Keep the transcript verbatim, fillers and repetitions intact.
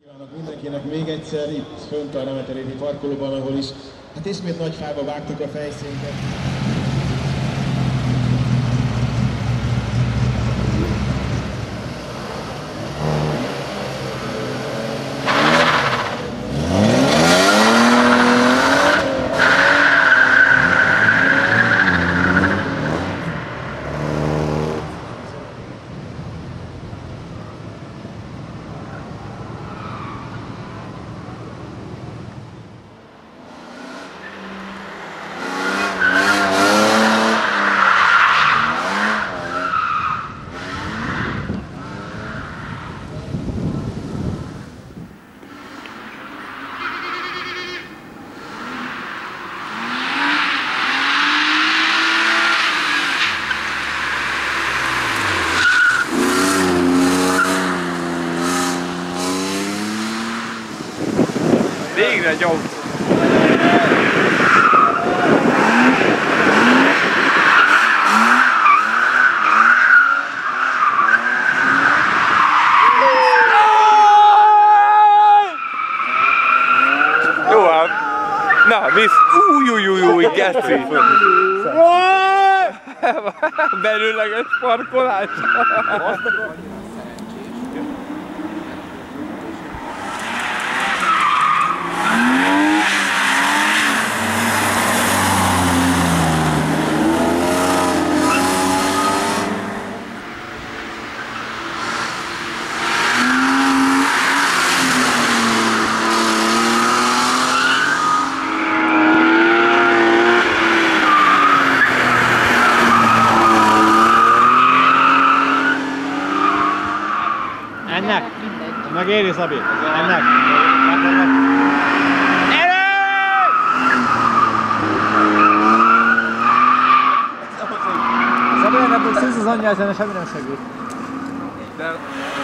Kívánok mindenkinek még egyszer itt fönt a Remeteréti parkolóban, ahol is hát ismét nagy fába vágtuk a fejszénket. Végre egy autó! Jó ám! Na, visz! Újjújjújjúj, geci! Belőleges parkolás! Ennek? Megéri, Szabi? Ennek? Erő! Szabi, ennek szűz az anyját, ennek semmi nem segít. De...